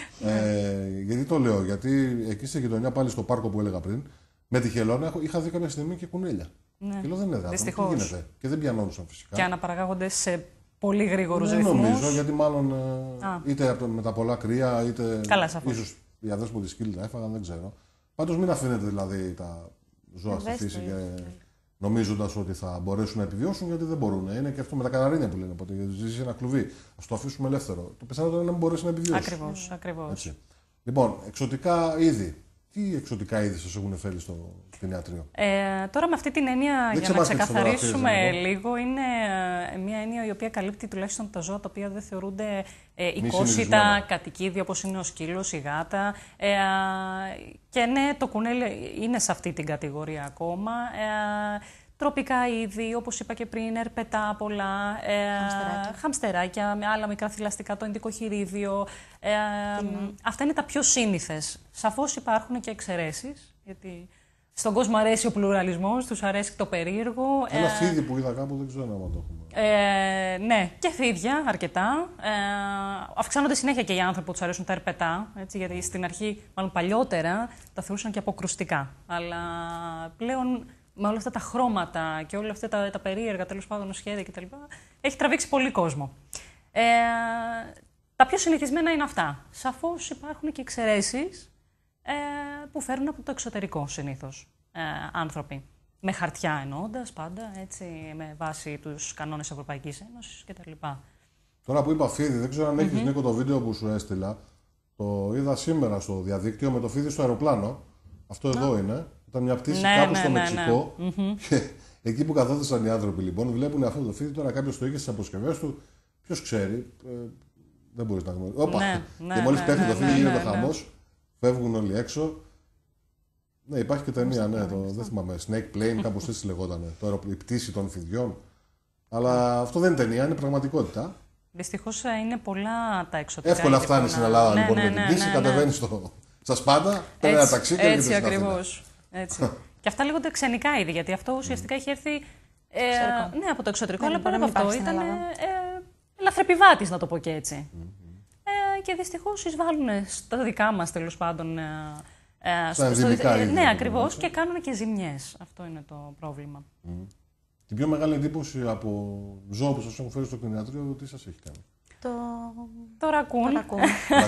ε, γιατί το λέω, γιατί εκεί στη γειτονιά, πάλι στο πάρκο που έλεγα πριν, με τη χελώνα είχα δει κάποια στιγμή και κουνέλια. Ναι. Και λέω δεν είναι δυνατόν. Τι γίνεται. Και δεν πιανόντουσαν φυσικά. Και αναπαραγάγονται σε πολύ γρήγορους δεν ρυθμούς. Δεν νομίζω, γιατί μάλλον ε, είτε με τα πολλά κρύα, είτε. Καλά, σαφώς. Ίσως οι αδέσποτοι σκύλοι τα έφαγαν, δεν ξέρω. Πάντως μην αφήνετε δηλαδή τα ζώα στη φύση και νομίζοντας ότι θα μπορέσουν να επιβιώσουν, γιατί δεν μπορούν. Είναι και αυτό με τα καναρίνια που λένε. Ότι ζει ένα κλουβί. Ας το αφήσουμε ελεύθερο. Το πιθανότερο είναι να μην μπορέσει να επιβιώσει. Ακριβώς, ακριβώς. Λοιπόν, εξωτικά είδη. τι εξωτικά είδη σας έχουν φέρει στο κτηνιατρίο? Ε, τώρα με αυτή την έννοια, Δεν για να ξεκαθαρίσουμε λοιπόν. λίγο, είναι ε, μια έννοια η οποία καλύπτει τουλάχιστον τα ζώα τα οποία δεν θεωρούνται ε, οικόσιτα, κατοικίδια, όπως είναι ο σκύλος, η γάτα. Ε, και ναι, το κουνέλι είναι σε αυτή την κατηγορία ακόμα. Ε, Τροπικά είδη, όπως είπα και πριν, ερπετά πολλά, ε, χαμστεράκια. χαμστεράκια, με άλλα μικρά θηλαστικά, το ενδικοχειρίδιο. Ε, αυτά είναι τα πιο σύνηθες. Σαφώς υπάρχουν και εξαιρέσεις, γιατί στον κόσμο αρέσει ο πλουραλισμός, τους αρέσει το περίεργο. Ένα ε, φίδι που είδα κάπου, δεν ξέρω αν το έχουμε. Ε, ναι, και φίδια αρκετά. Ε, αυξάνονται συνέχεια και οι άνθρωποι που τους αρέσουν τα ερπετά, έτσι, γιατί στην αρχή, μάλλον παλιότερα, τα θεωρούσαν και αποκρουστικά. Αλλά πλέον, με όλα αυτά τα χρώματα και όλα αυτά τα, τα περίεργα, τέλος πάντων, σχέδια κτλ., έχει τραβήξει πολύ κόσμο. Ε, τα πιο συνηθισμένα είναι αυτά. Σαφώς υπάρχουν και εξαιρέσεις ε, που φέρνουν από το εξωτερικό συνήθως ε, άνθρωποι. Με χαρτιά εννοώντας πάντα, έτσι, με βάση τους κανόνες Ευρωπαϊκής Ένωσης κτλ. Τώρα που είπα φίδι, δεν ξέρω αν έχεις, Mm-hmm. Νίκο, το βίντεο που σου έστειλα. Το είδα σήμερα στο διαδίκτυο με το φίδι στο αεροπλάνο. Αυτό εδώ είναι. Ήταν μια πτήση ναι, κάπου ναι, στο ναι, Μεξικό. ναι. Mm-hmm. Και εκεί που καθόντουσαν οι άνθρωποι, λοιπόν, βλέπουν αυτό το φίδι. Τώρα κάποιος το είχε στις αποσκευές του. Ποιος ξέρει. Ε, δεν μπορείς να γνωρίσεις. Όπα! Ναι, ναι, και μόλις ναι, πέφτει ναι, το φίδι, ναι, γίνεται ναι, χαμός. Φεύγουν όλοι έξω. Ναι, υπάρχει και ταινία, ναι, το, δεν θυμάμαι. Snake Plane, κάπως έτσι λεγότανε. Το, η πτήση των φιδιών. Αλλά αυτό δεν είναι ταινία, είναι πραγματικότητα. Δυστυχώς είναι πολλά τα εξωτικά. Εύκολα φτάνει στην Ελλάδα, ναι, λοιπόν, ναι, με την ναι, πτήση, ναι, κατεβαίνει στο... στα Σπάντα, παίρνει ένα ταξί και έρχεται έτσι στην Αθήνα. ακριβώς. Έτσι. Και αυτά λέγονται ξενικά είδη, γιατί αυτό ουσιαστικά έχει έρθει ε, ναι, από το εξωτερικό, αλλά πέρα από αυτό ήταν ε, ελαφρεπιβάτης, να το πω και έτσι. Ε, και δυστυχώς εισβάλλουν στα δικά μας, τέλος πάντων, ε, ε, στο, στο, ε, ναι, ακριβώς, και κάνουν και ζημιές. Αυτό είναι το πρόβλημα. Mm. Την πιο μεγάλη εντύπωση από ζώο που σας έχουν φέρει στο κτηνιατρίο, τι σας έχει κάνει? Το, το ρακούν. Το ρακούν.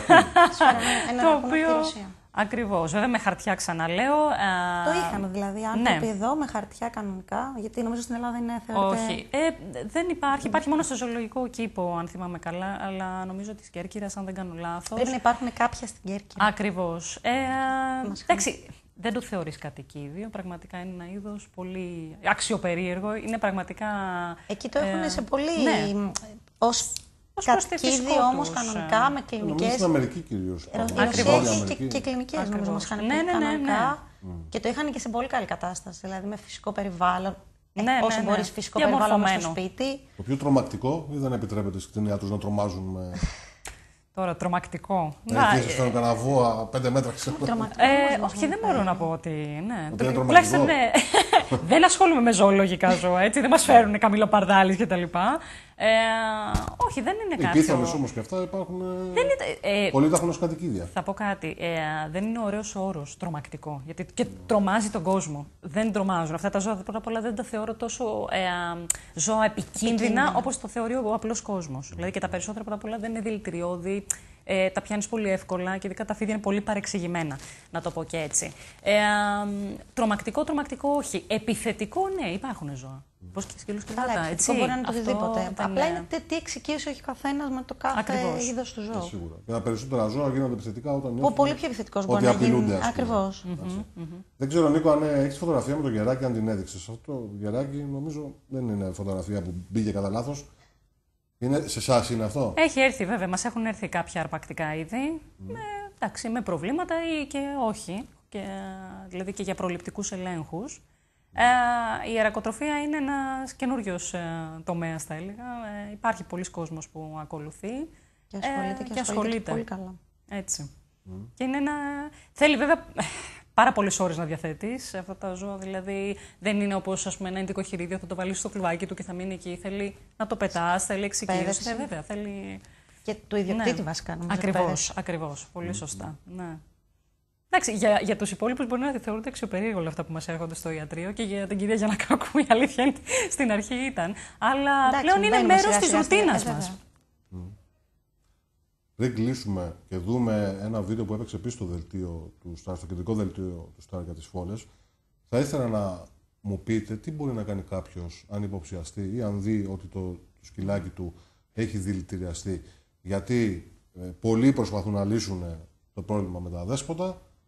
Ένα το οποίο... Ακριβώς. Βέβαια με χαρτιά, ξαναλέω. Το είχαν δηλαδή άνθρωποι ναι. εδώ με χαρτιά κανονικά, γιατί νομίζω στην Ελλάδα είναι θεωρείται... Όχι. Ε, δεν υπάρχει. Υπάρχει μόνο στο ζωολογικό κήπο, αν θυμάμαι καλά, αλλά νομίζω της Κέρκυρας, αν δεν κάνω λάθος. Πρέπει να υπάρχουν κάποια στην Κέρκυρα. Ακριβώς. Ε, εντάξει, δεν το θεωρείς κατοικίδιο. Πραγματικά είναι ένα είδος πολύ αξιοπερίεργο. Είναι πραγματικά... Εκεί το έχουν ε, σε πολύ... Ναι. Ως... κατοικίδιο όμως κανονικά, με κλινικές. Νομίζω στην Αμερική κυρίως. Ακριβώς. Και, και κλινικές νομίζω μας είχαν πει ναι, ναι, κανονικά. Ναι, ναι. Και το είχαν και σε πολύ καλή κατάσταση. Δηλαδή με φυσικό περιβάλλον. Ναι, ε, όσο ναι, ναι. μπορείς φυσικό περιβάλλον μες στο σπίτι. Το πιο τρομακτικό ή δεν επιτρέπεται στους κτηνιάτρους να τρομάζουν με. Τώρα, τρομακτικό. Να αρχίσεις στον καναβό πέντε μέτρα ξέρω. Ε, όχι, δεν μπορώ να πω ότι. Ναι. Τουλάχιστον ναι. Δεν ασχολούμαι με ζωολογικά ζώα, έτσι. Δεν μας φέρουν καμιλοπαρδάλεις κτλ. Ε, όχι, δεν είναι κάτι. Οι πίθανες όμως και αυτά υπάρχουν. Δεν είναι, ε, πολλοί τα έχουν ως κατοικίδια. Θα πω κάτι. Ε, δεν είναι ωραίος όρος τρομακτικό. Γιατί και τρομάζει τον κόσμο. Δεν τρομάζουν. Αυτά τα ζώα πρώτα απ' όλα δεν τα θεωρώ τόσο ε, ζώα επικίνδυνα όπως το θεωρεί ο απλός κόσμος. Δηλαδή και τα περισσότερα πρώτα απ' όλα δεν είναι δηλητηριώδη. Ε, τα πιάνεις πολύ εύκολα και ειδικά τα φίδια είναι πολύ παρεξηγημένα, να το πω και έτσι. Ε, τρομακτικό, τρομακτικό όχι. Επιθετικό, ναι, υπάρχουν ζώα. Πώς και σκύλους και γάτα, έτσι. Μπορεί να είναι το οτιδήποτε. Δεν... Απλά είναι τι εξοικείωση έχει ο καθένας με το κάθε είδος του ζώου. Σίγουρα. Και τα περισσότερα ζώα γίνονται επιθετικά όταν νιώθουν. Πολύ πιο επιθετικός μπορεί να γίνει. Ακριβώς. Mm-hmm. Δεν ξέρω, Νίκο, αν έχεις φωτογραφία με το γεράκι, αν την έδειξες. Αυτό το γεράκι νομίζω δεν είναι φωτογραφία που μπήκε κατά λάθος. Είναι, σε εσάς είναι αυτό? Έχει έρθει βέβαια, μας έχουν έρθει κάποια αρπακτικά είδη, mm. με, εντάξει, με προβλήματα ή και όχι, και, δηλαδή και για προληπτικούς ελέγχους. Mm. Ε, η ιερακοτροφία είναι ένας καινούριος ε, τομέας, θα έλεγα. Ε, υπάρχει πολλοί κόσμος που ακολουθεί και ασχολείται, ε, και, και ασχολείται πολύ καλά. Έτσι. Mm. Και είναι ένα... Θέλει βέβαια πάρα πολλές ώρες να διαθέτεις αυτά τα ζώα. Δηλαδή δεν είναι όπως ας πούμε, ένα ενδικοχειρίδιο, θα το βάλεις στο κλουβάκι του και θα μείνει εκεί. Θέλει να το πετάς, θέλει εξοικείωση. Ε, βέβαια, θέλει. Και του ιδιοκτήτη ναι. βασικά. Ακριβώς, ακριβώς. Πολύ mm-hmm. σωστά. Ναι. Εντάξει, για, για τους υπόλοιπους μπορεί να θεωρούνται αξιοπερίεργο όλα αυτά που μας έρχονται στο ιατρείο και για την κυρία Γιαννακάκου η αλήθεια είναι στην αρχή ήταν. Αλλά εντάξει, πλέον είναι μέρος της ρουτίνας μας. Πριν κλείσουμε και δούμε ένα βίντεο που έπαιξε επίσης στο δελτίο του Star, στο κεντρικό δελτίο του Star για τις φόλες, θα ήθελα να μου πείτε τι μπορεί να κάνει κάποιος αν υποψιαστεί ή αν δει ότι το, το σκυλάκι του έχει δηλητηριαστεί. Γιατί ε, πολλοί προσπαθούν να λύσουν το πρόβλημα με τα δέσποτα,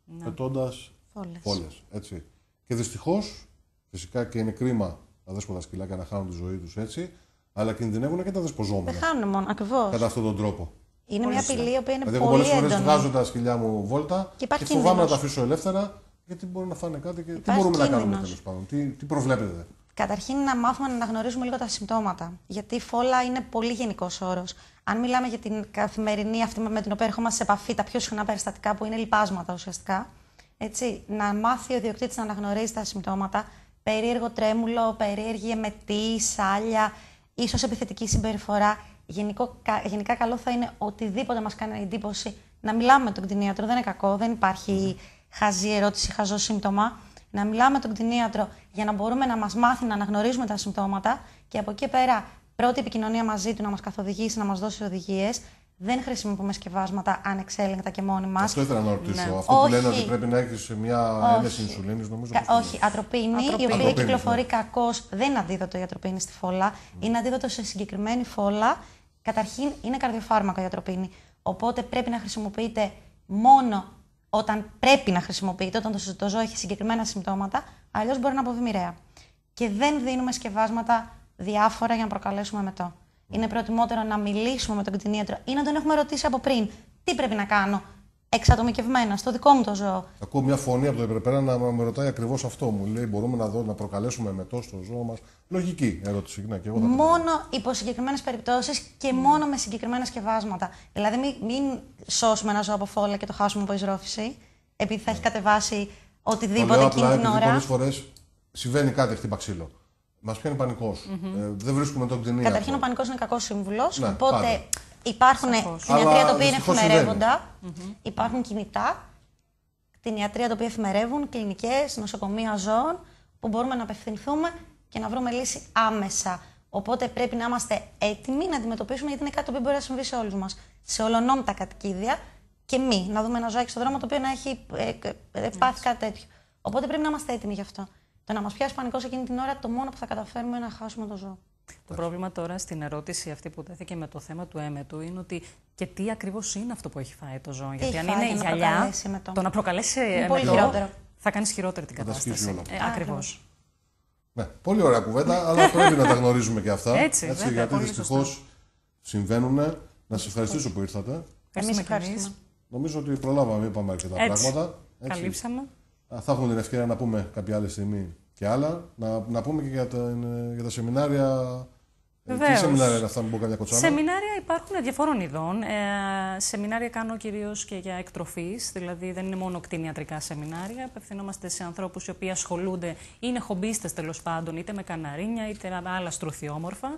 ναι. πετώντας φόλες. φόλες. Έτσι. Και δυστυχώς, φυσικά και είναι κρίμα τα δέσποτα σκυλάκια να χάνουν τη ζωή τους έτσι, αλλά κινδυνεύουν και τα δεσποζόμενα. Δεν χάνουν μόνο, ακριβώς. Κατά αυτόν τον τρόπο. Είναι μια απειλή η οποία είναι δηλαδή, πολύ έντονη. Εγώ πολλές φορές βγάζω τα σκυλιά μου βόλτα και, και φοβάμαι να τα αφήσω ελεύθερα, γιατί μπορεί να φάνε κάτι και τι μπορούμε κίνδυνος. να κάνουμε τέλος πάντων, τι, τι προβλέπετε. Καταρχήν να μάθουμε να αναγνωρίζουμε λίγο τα συμπτώματα. Γιατί η φόλα είναι πολύ γενικός όρος. Αν μιλάμε για την καθημερινή αυτή με την οποία ερχόμαστε σε επαφή, τα πιο συχνά περιστατικά που είναι λιπάσματα ουσιαστικά, έτσι, να μάθει ο ιδιοκτήτης να αναγνωρίζει τα συμπτώματα, περίεργο τρέμουλο, περίεργη εμετή, σάλια, ίσως επιθετική συμπεριφορά. Γενικό, γενικά καλό θα είναι οτιδήποτε μας κάνει εντύπωση να μιλάμε με τον κτηνίατρο. Δεν είναι κακό, δεν υπάρχει χαζή ερώτηση, χαζό σύμπτωμα. Να μιλάμε με τον κτηνίατρο για να μπορούμε να μας μάθει να αναγνωρίζουμε τα συμπτώματα και από εκεί πέρα πρώτη επικοινωνία μαζί του να μας καθοδηγήσει, να μας δώσει οδηγίες. Δεν χρησιμοποιούμε σκευάσματα ανεξέλεγκτα και μόνοι μας. Αυτό ήθελα να ρωτήσω. Ναι. Αυτό που όχι. λένε ότι πρέπει να έχεις μια ένταση ινσουλίνης, νομίζω. Κα, όχι, ατροπίνη, ατροπίνη, η οποία ατροπίνη, κυκλοφορεί ναι. κακώς. Δεν είναι αντίδοτο η ατροπίνη στη φόλα. Mm. Είναι αντίδοτο σε συγκεκριμένη φόλα. Καταρχήν είναι καρδιοφάρμακο η ατροπίνη. Οπότε πρέπει να χρησιμοποιείται μόνο όταν πρέπει να χρησιμοποιείται, όταν το, το ζώο έχει συγκεκριμένα συμπτώματα. Αλλιώς μπορεί να αποβεί μοιραία. Και δεν δίνουμε σκευάσματα διάφορα για να προκαλέσουμε μετό. Είναι προτιμότερο να μιλήσουμε με τον κτηνίατρο ή να τον έχουμε ρωτήσει από πριν. Τι πρέπει να κάνω, εξατομικευμένα, στο δικό μου το ζώο. Ακούω μια φωνή από το υπερπέρα να με ρωτάει ακριβώς αυτό. Μου λέει: μπορούμε να, δω, να προκαλέσουμε μετό στο ζώο μας. Λογική ερώτηση. Ναι, και εγώ θα μόνο υπό συγκεκριμένες περιπτώσεις και mm. μόνο με συγκεκριμένα σκευάσματα. Δηλαδή, μην, μην σώσουμε ένα ζώο από φόλα και το χάσουμε από εισρόφηση, επειδή θα yeah. έχει κατεβάσει οτιδήποτε εκείνη την ώρα. Πολλές φορές συμβαίνει κάτι, χτύπα ξύλο. Μας πιάνει πανικός. Mm-hmm. Ε, δεν βρίσκουμε τον κτηνίατρο. Καταρχήν, ο πανικός είναι κακός σύμβουλος. Ναι, οπότε πάντα. υπάρχουν κτηνιατρία τα οποία είναι εφημερεύοντα, mm-hmm. υπάρχουν κινητά κτηνιατρία τα οποία εφημερεύουν, κλινικές, νοσοκομεία ζώων, που μπορούμε να απευθυνθούμε και να βρούμε λύση άμεσα. Οπότε πρέπει να είμαστε έτοιμοι να αντιμετωπίσουμε, γιατί είναι κάτι που μπορεί να συμβεί σε όλους μας. Σε ολονών τα κατοικίδια και μη. Να δούμε ένα ζωάκι στον δρόμο το οποίο να έχει ε, ε, πάθει κάτι τέτοιο. Οπότε πρέπει να είμαστε έτοιμοι γι' αυτό. Το να μας πιάσει πανικός εκείνη την ώρα, το μόνο που θα καταφέρουμε είναι να χάσουμε το ζώο. Το πρόβλημα τώρα στην ερώτηση αυτή που τέθηκε με το θέμα του έμετου είναι ότι και τι ακριβώς είναι αυτό που έχει φάει το ζώο. Γιατί αν είναι γυαλιά, το να προκαλέσει έμετο, θα κάνεις χειρότερη την κατάσταση. Ε, ακριβώς. Ναι, πολύ ωραία κουβέντα, αλλά πρέπει να τα γνωρίζουμε και αυτά. Έτσι, έτσι βέβαια, γιατί δυστυχώς συμβαίνουν. Να σας ευχαριστήσω που ήρθατε. Εμείς ευχαριστούμε. Νομίζω ότι προλάβαμε, είπαμε αρκετά έτσι. πράγματα. Έτσι. Καλύψαμε. Θα έχουμε την ευκαιρία να πούμε κάποια άλλη στιγμή και άλλα. Να, να πούμε και για τα, για τα σεμινάρια. Βεβαίως. Τι σεμινάρια είναι αυτά, να πω καμιά κοτσάνα. Σεμινάρια υπάρχουν διαφόρων ειδών. Ε, σεμινάρια κάνω κυρίως και για εκτροφής, δηλαδή δεν είναι μόνο κτηνιατρικά σεμινάρια. Απευθυνόμαστε σε ανθρώπους οι οποίοι ασχολούνται, είναι χομπίστες τέλος πάντων, είτε με καναρίνια είτε με άλλα στρουθιόμορφα.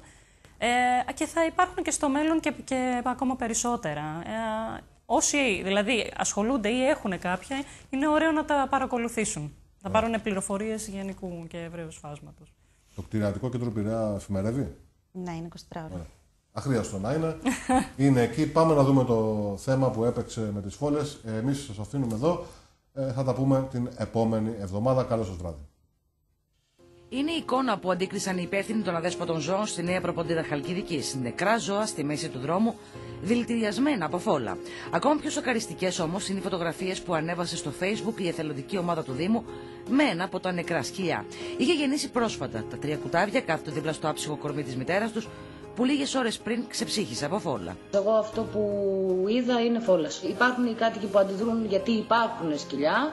Ε, και θα υπάρχουν και στο μέλλον και, και ακόμα περισσότερα. Ε, όσοι δηλαδή ασχολούνται ή έχουν κάποια, είναι ωραίο να τα παρακολουθήσουν. Θα yeah. πάρουν πληροφορίες γενικού και ευρέως φάσματος. Το κτηνιατρικό κέντρο Πειραιά εφημερεύει. Ναι, είναι είκοσι τέσσερα ώρα. Αχρίαστο να είναι. Είναι εκεί. Πάμε να δούμε το θέμα που έπαιξε με τις φόλες. Εμείς σας αφήνουμε εδώ. Ε, θα τα πούμε την επόμενη εβδομάδα. Καλό σας βράδυ. Είναι η εικόνα που αντίκρισαν οι υπεύθυνοι των αδέσποτων ζώων στη Νέα Προποντίδα Χαλκιδικής. Νεκρά ζώα στη μέση του δρόμου, δηλητηριασμένα από φόλα. Ακόμα πιο σοκαριστικές όμως είναι οι φωτογραφίες που ανέβασε στο Facebook η εθελοντική ομάδα του Δήμου με ένα από τα νεκρά σκυλιά. Είχε γεννήσει πρόσφατα. Τα τρία κουτάβια κάθονται δίπλα στο άψυχο κορμί της μητέρας τους, που λίγες ώρες πριν ξεψύχησε από φόλα. Εγώ αυτό που είδα είναι φόλας. Υπάρχουν οι κάτοικοι που αντιδρούν γιατί υπάρχουν σκυλιά.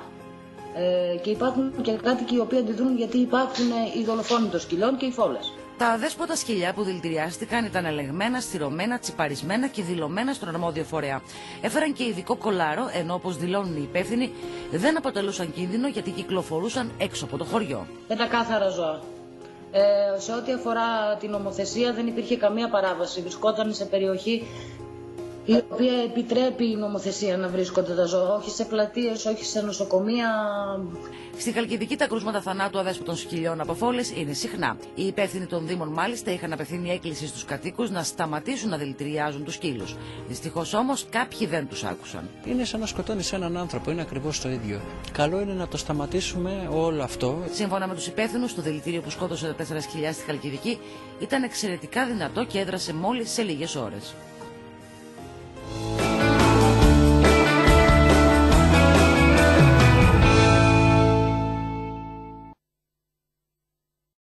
Και υπάρχουν και κάτοικοι οι οποίοι αντιδρούν γιατί υπάρχουν οι δολοφόνοι των σκυλιών και οι φόλες. Τα αδέσποτα σκυλιά που δηλητηριάστηκαν ήταν ελεγμένα, στηρωμένα, τσιπαρισμένα και δηλωμένα στον αρμόδιο φορέα. Έφεραν και ειδικό κολάρο, ενώ όπως δηλώνουν οι υπεύθυνοι, δεν αποτελούσαν κίνδυνο γιατί κυκλοφορούσαν έξω από το χωριό. Είναι τα κάθαρα ζώα. Ε, σε ό,τι αφορά την νομοθεσία, δεν υπήρχε καμία παράβαση. Βρισκόταν σε περιοχή η οποία επιτρέπει η νομοθεσία να βρίσκονται τα ζώα, όχι σε πλατείες, όχι σε νοσοκομεία. Στη Χαλκιδική τα κρούσματα θανάτου αδέσποτων σκυλιών από φόλες είναι συχνά. Οι υπεύθυνοι των Δήμων μάλιστα είχαν απευθύνει έκκληση στους κατοίκους να σταματήσουν να δηλητηριάζουν τους σκύλους. Δυστυχώς όμως κάποιοι δεν τους άκουσαν. Είναι σαν να σκοτώνεις έναν άνθρωπο, είναι ακριβώς το ίδιο. Καλό είναι να το σταματήσουμε όλο αυτό. Σύμφωνα με τους υπεύθυνους, το δηλητήριο που σκότωσε τα τέσσερα σκυλιά στη Χαλκιδική ήταν εξαιρετικά δυνατό και έδρασε μόλις σε λίγες ώρες.